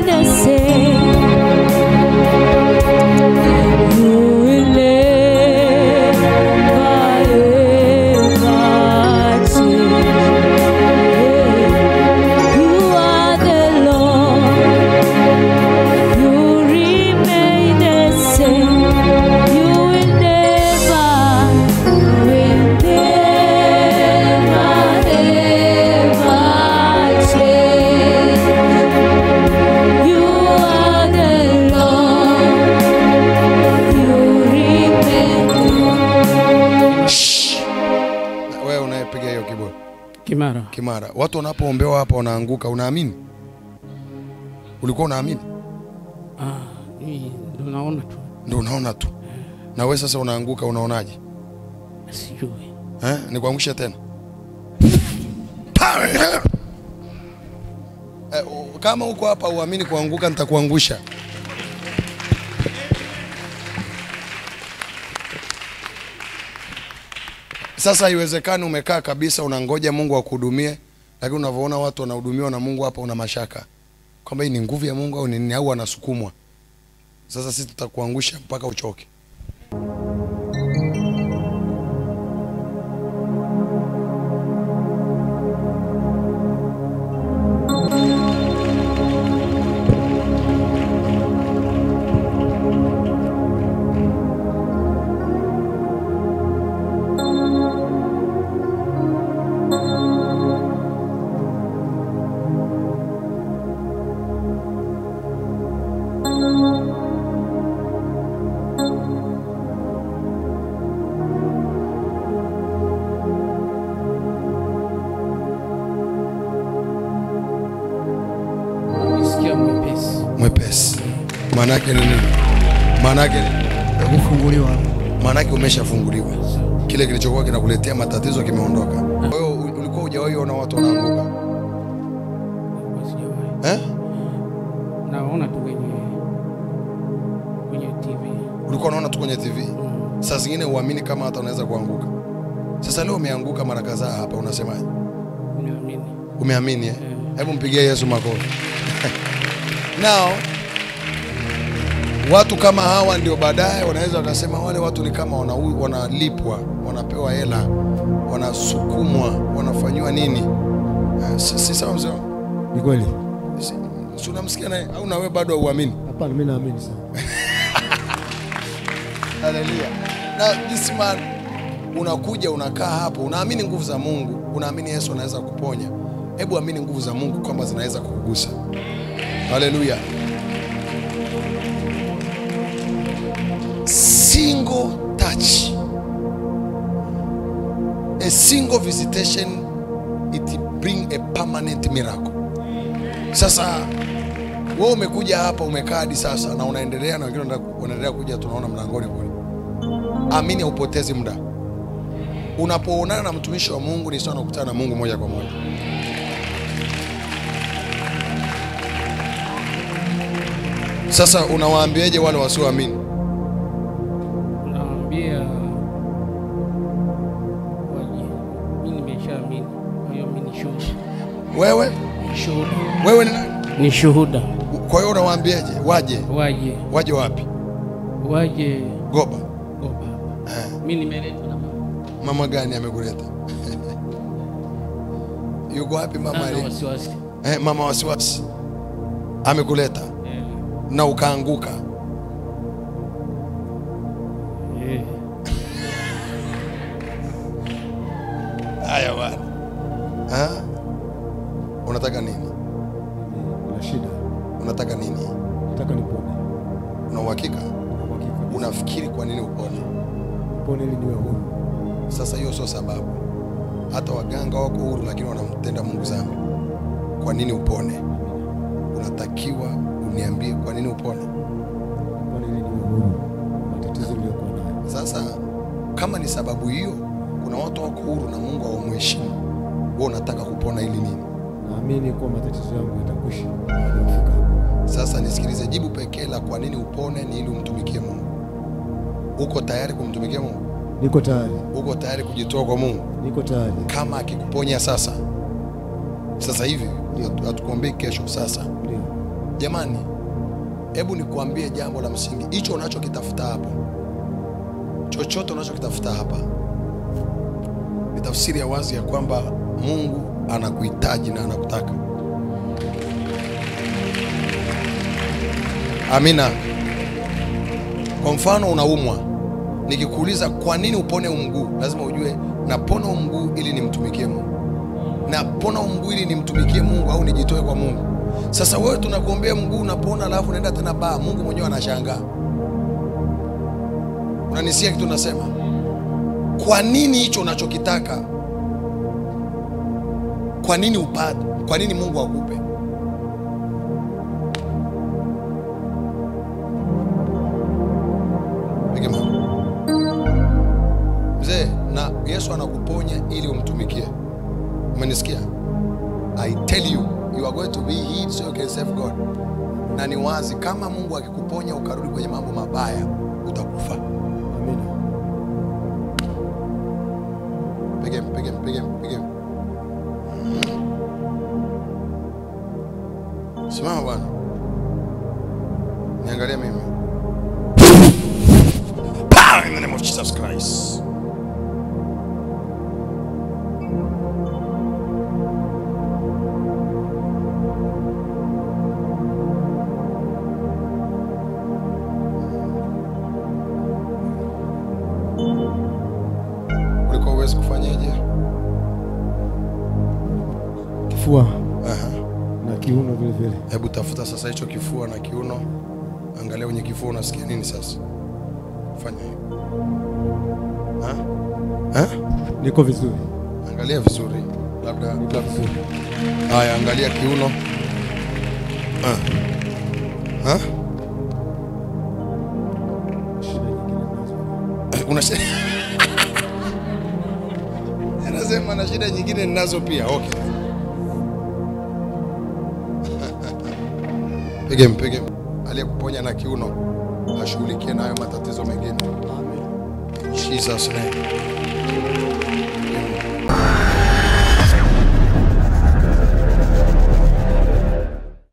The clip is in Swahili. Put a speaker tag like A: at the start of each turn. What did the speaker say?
A: Kimara. Watu wanapoombewa hapa wanaanguka, unaamini? Ulikuwa unaamini?
B: Ndio naona tu.
A: Ndio unaona tu. Na wewe sasa unaanguka, unaonaje?
B: Sijui.
A: Nikuangusha tena. Kama uko hapa uamini kuanguka, nitakuangusha. Sasa haiwezekani umekaa kabisa unangoja Mungu akuhudumie, lakini unavyoona watu wanahudumiwa na Mungu hapa una mashaka kwamba hii ni nguvu ya Mungu au nini, au anasukumwa. Sasa sisi tutakuangusha mpaka uchoke. Manake nini? Manake
C: kufunguliwa.
A: Manake umeshafunguliwa. Kile kilichokuwa kinakuletea matatizo kimeondoka. Kwa hiyo ulikuwa hujawahi ona watu wanaanguka?
B: Naona tu kwenye TV.
A: Ulikuwa unaona tu kwenye TV? Sasa zingine uamini kama hata unaweza kuanguka. Sasa leo umeanguka mara kadhaa hapa, unasemaje?
B: Umeamini.
A: Umeamini? Hebu mpigie Yesu makofi. Now watu kama hawa ndio baadaye wanaweza wakasema wale watu ni kama wanalipwa, wanapewa hela, wanasukumwa, wanafanywa nini? Si sawa mzee?
C: Ni kweli.
A: Si unamsikia naye au na wewe bado huamini?
C: Hapana, mimi naamini sana.
A: Hallelujah. Na this man unakuja unakaa hapo, unaamini nguvu za Mungu, unaamini Yesu anaweza kuponya. Hebu amini nguvu za Mungu kwamba zinaweza kukugusa. Hallelujah. Single touch, a single visitation, it bring a permanent miracle. Sasa wewe umekuja hapa, umekaa hadi sasa na unaendelea, na wengine wanaendelea kuja, tunaona mlangoni kule. Amini, upotezi muda. Unapoonana na mtumishi wa Mungu ni sawa na kukutana na Mungu moja kwa moja. Sasa unawaambiaje wale wasioamini?
B: Naambia mimi nimeshaamini. Kwa hiyo mimi ni shuhuda.
A: Wewe?
B: Shuhuda.
A: Wewe ni nani?
B: Ni shuhuda.
A: Kwa hiyo unawaambiaje? Waje. Waje wapi?
B: Waje
A: Goba.
B: Mimi nimeletwa na mama.
A: Mama gani amekuleta? Yuko wapi mama?
B: Mama wasiwasi.
A: Mama wasiwasi amekuleta. Na ukaanguka. Haya bwana. Unataka nini?
C: Una shida.
A: Unataka nini?
C: Nataka nipone.
A: Una uhakika? Unafikiri kwa nini upone?
C: Upone ili niwe huru.
A: Sasa hiyo sio sababu. Hata waganga wako huru lakini wanamtenda Mungu dhambi. Kwa nini upone? Unatakiwa uniambie kwa nini upone.
C: Upone ili niwe huru. Matatizo niliyokuwa nayo.
A: Sasa kama ni sababu hiyo, kuna watu wako huru na Mungu hawamheshimu. Wewe unataka kupona ili nini?
C: Naamini kwa matatizo yangu yatakwisha baada ya kufika.
A: Sasa nisikilize, jibu pekee la kwa nini upone ni ili umtumikie Mungu. Uko tayari kumtumikia Mungu?
C: Niko tayari.
A: Uko tayari kujitoa kwa Mungu?
C: Niko tayari.
A: Kama akikuponya sasa hivi, hatukuombe kesho sasa.
C: Ndio.
A: Jamani, hebu nikuambie jambo la msingi. Hicho unachokitafuta hapo, chochote unachokitafuta hapa, ni tafsiri ya wazi ya kwamba Mungu anakuhitaji na anakutaka. Amina. Kwa mfano unaumwa, nikikuuliza kwa nini upone mguu, lazima ujue napona mguu ili nimtumikie Mungu. Napona mguu ili nimtumikie Mungu au nijitoe kwa Mungu. Sasa wewe tunakuombea mguu unapona, alafu unaenda tena baa, Mungu mwenyewe anashangaa. Unanisikia kitu nasema? Kwa nini hicho unachokitaka? Kwa nini upate? Kwa nini Mungu akupe? Mzee, na Yesu anakuponya ili umtumikie. Umenisikia? I tell you, you are going to be healed so you can serve God. Na ni wazi, kama Mungu akikuponya ukarudi kwenye mambo mabaya, utakufa.
C: Amina.
A: Pige. Simama bwana. Niangalia mimi. Power in the name of Jesus Christ. Ulikuwa uwezi kufanyaje?
C: Kifua. Na kiuno vile vile.
A: Hebu tafuta sasa hicho kifua na kiuno. Angalia kwenye kifua unasikia nini sasa? Fanya hiyo.
C: Niko vizuri.
A: Angalia vizuri. Labda vizuri. Haya, angalia kiuno.
C: Shida nyingine nazo.
A: Una shida? Anasema na shida nyingine ninazo pia. Okay. Pige. Aliyekuponya na kiuno ashughulikie nayo matatizo mengine. Amen. Jesus name.